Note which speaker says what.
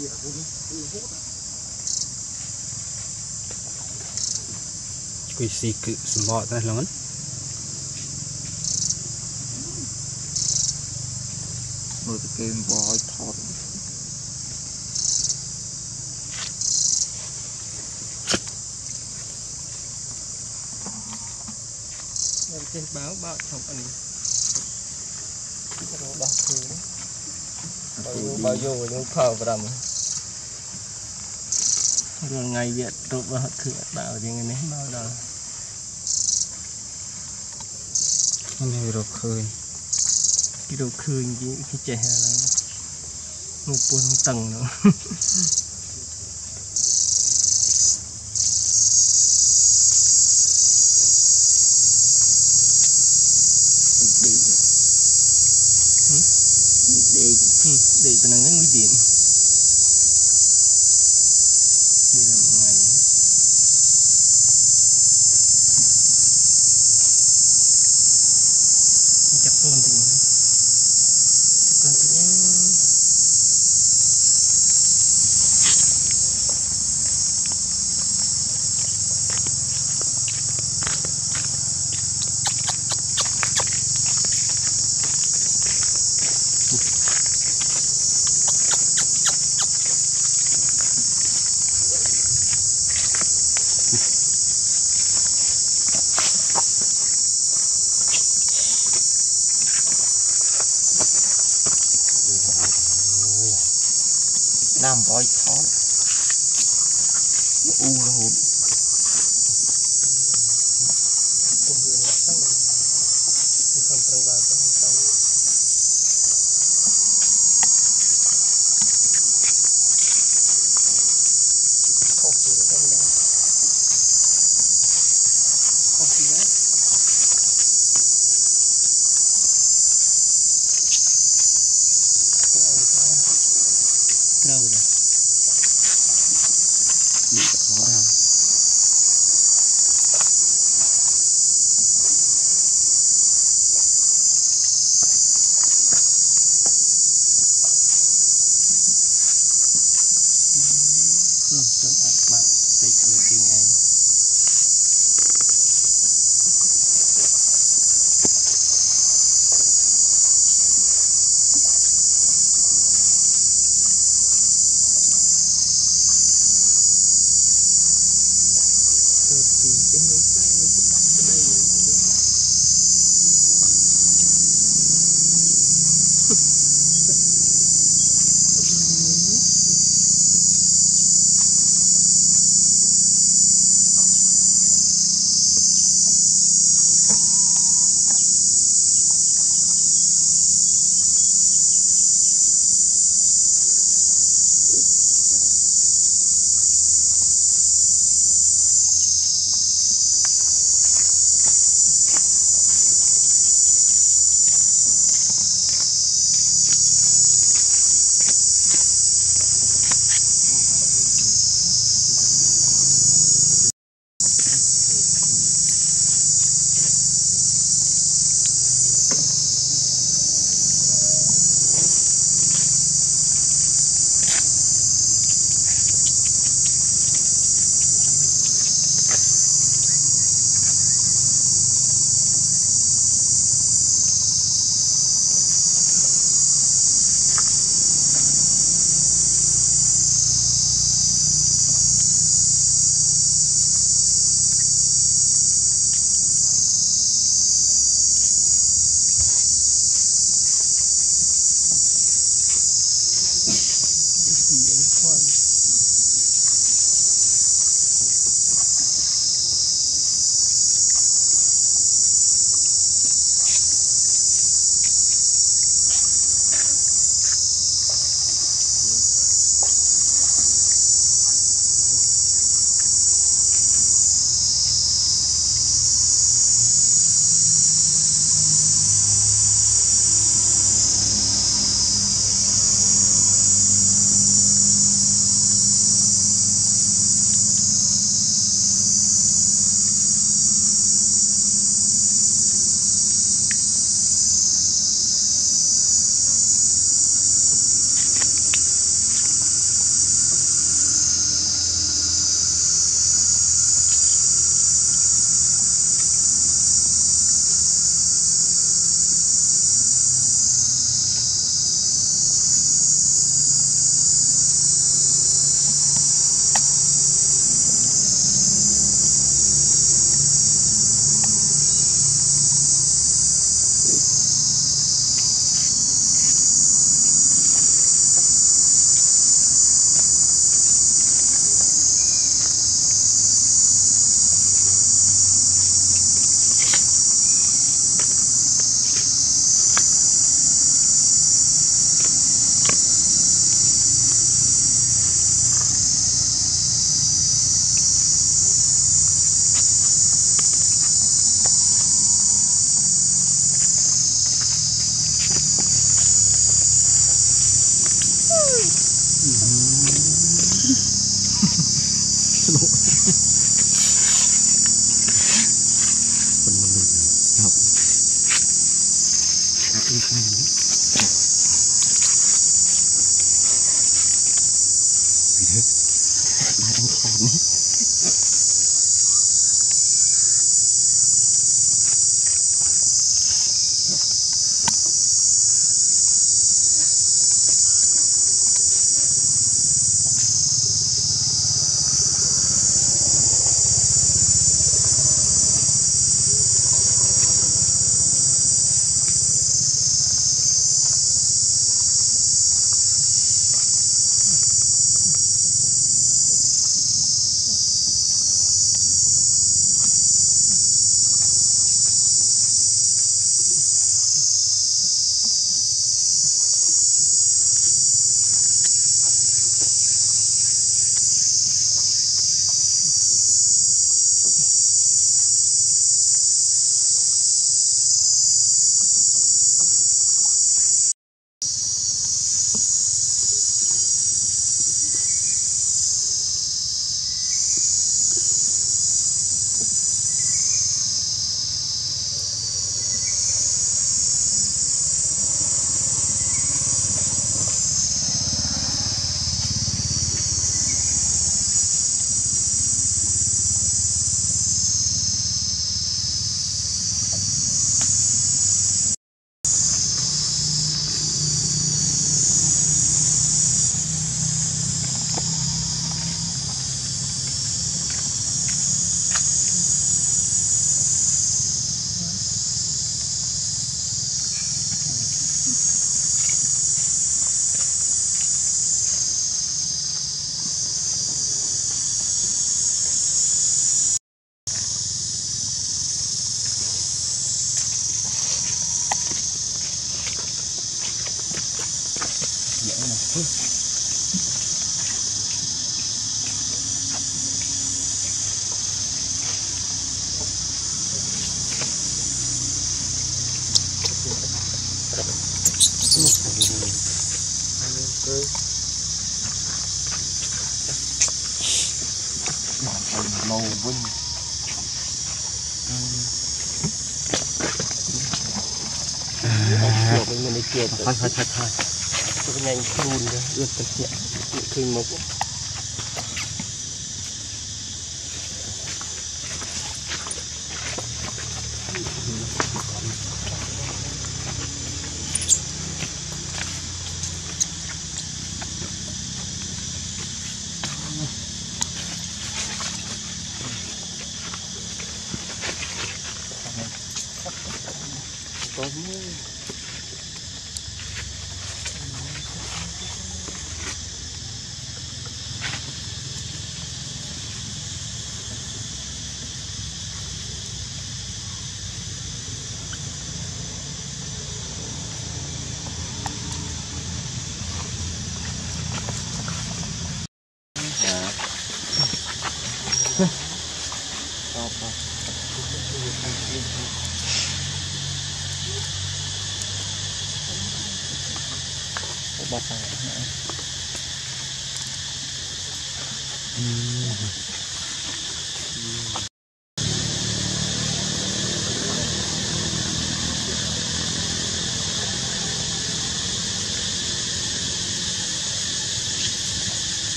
Speaker 1: Quy xì cự sầm bọ đây là ngắn
Speaker 2: một cái bò thọt
Speaker 3: trên báo bao trong anh bao nhiêu bao nhiêu những phao vào đầm rồi ngày Việt tụt vào thử bảo thì ngày này bao giờ
Speaker 1: này rồi khơi
Speaker 3: cái đồ khơi như cái chè là một buồn tầng nữa để từ nắng nguy hiểm đây là một ngày chặt con thì
Speaker 2: nam voi thọt u là hụt
Speaker 3: trâu rồi
Speaker 2: bị khó ra
Speaker 3: trong ăn mặt tịch lên tiếng ngày
Speaker 2: นุกคนมันหลุดครับอีกนิดไปเถอะมาอังคารนี้màu vinh mình đi kia thôi tôi nhanh phun ra ướt cái nhẹ khi một bắt